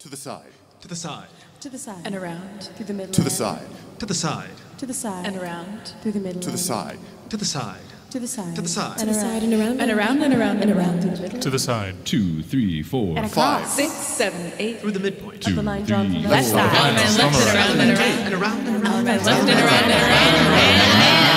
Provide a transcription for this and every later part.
To the side. To the side. To the side. And around. Through the middle. To the side. To the side. To the side. And around. Through the middle. To the side. To the side. To the side. To the side. And around and around. And around and around and around. Through the middle. To the side. 2, 3, 4, And 5, across. 6, 7, 8. Through the midpoint. Of the line drawn from the Left left side. side. And left and around and around. And around and around. Left and around and around.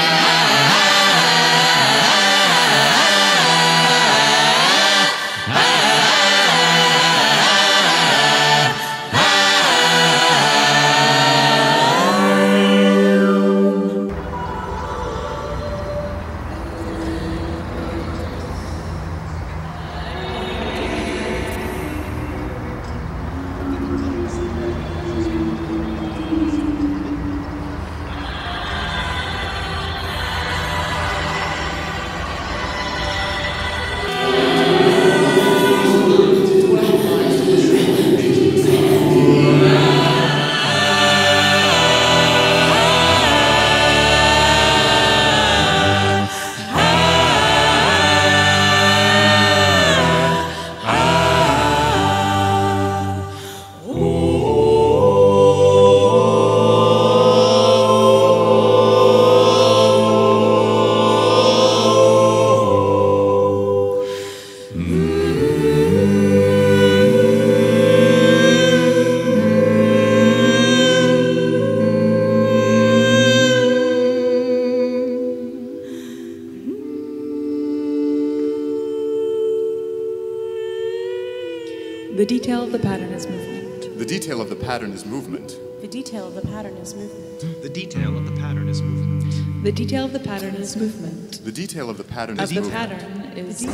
The detail of the pattern is movement. The detail of the pattern is movement. The detail of the pattern is movement. The detail of the pattern is movement. The detail of the pattern is movement. The detail of the pattern Of is the movement. pattern is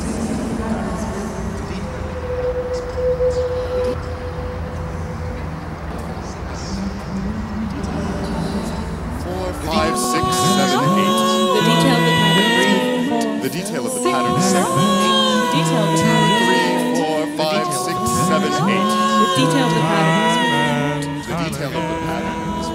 4, 5, 6, 7, 8. the detail of the pattern. The detail of the pattern is 7. The detail of the pattern 3, 4, 5, 6, 7, 8. The detail of the pattern is The detail of the pattern is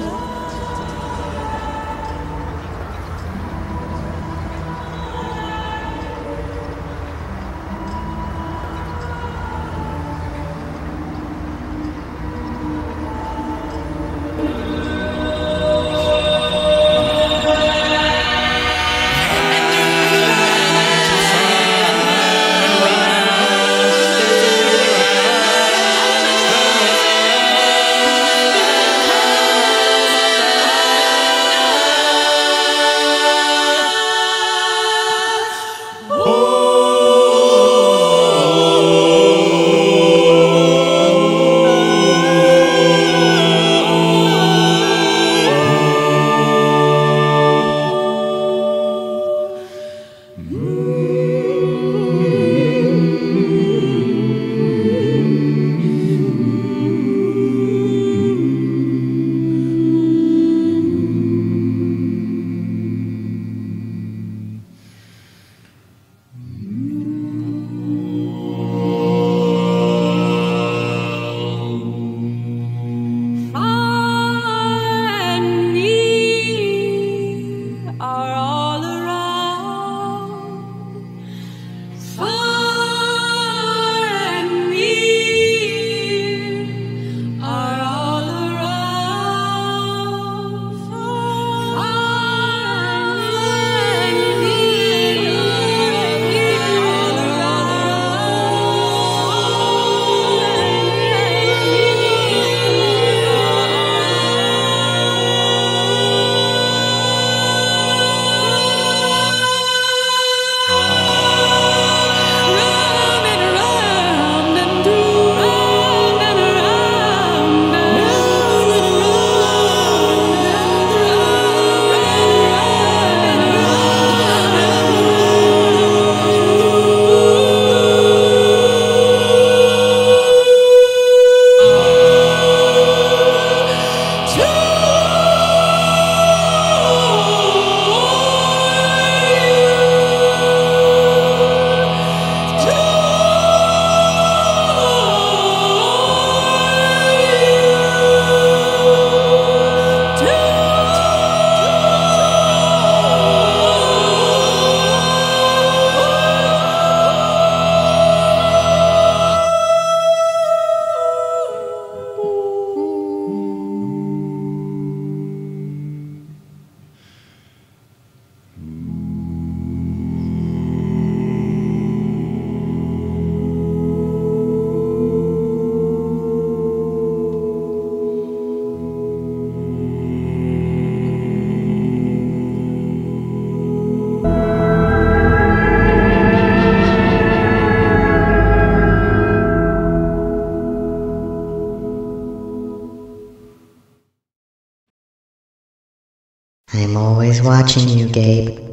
I'm always watching you, Gabe.